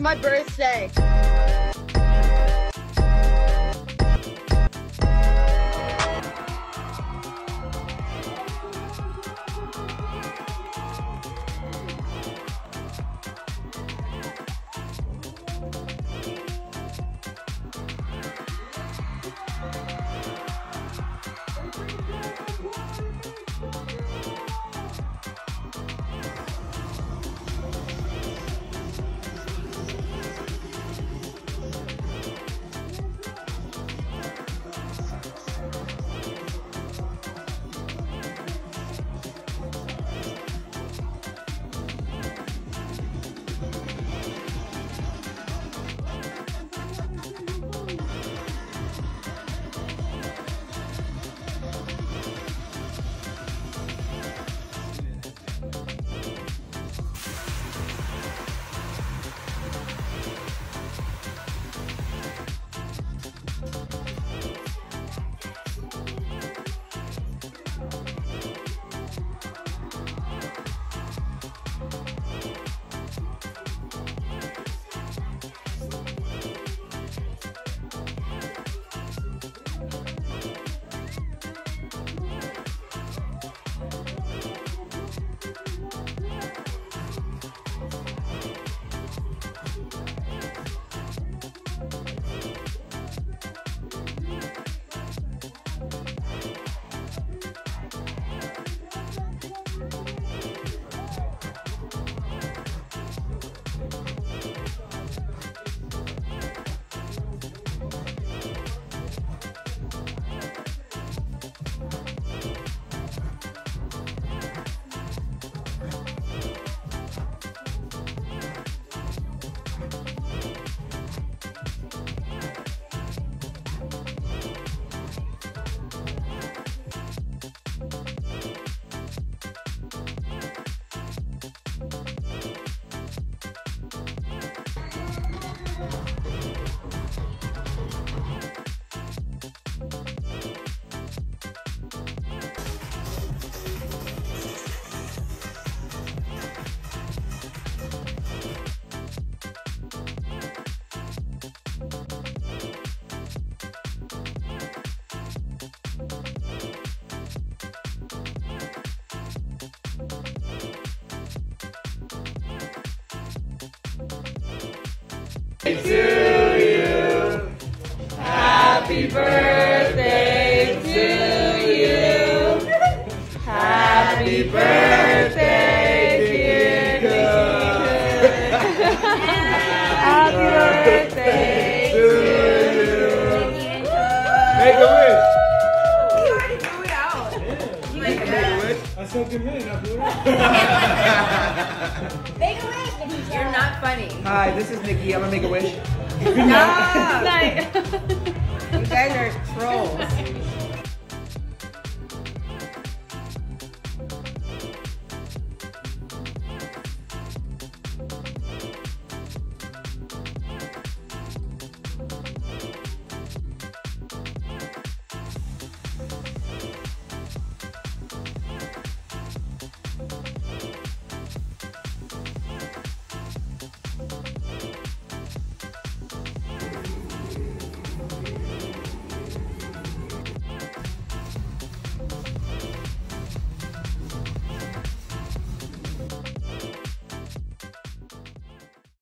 my birthday. To you. Happy birthday to you. Happy birthday, dear Nikki. Happy birthday to you. Make a wish. You already blew it out. You make a wish. I said good minute, I blew it out. Make a wish, Nikki. You're not funny. Hi, this is Nikki. I'm gonna make a wish. No. You guys are trolls.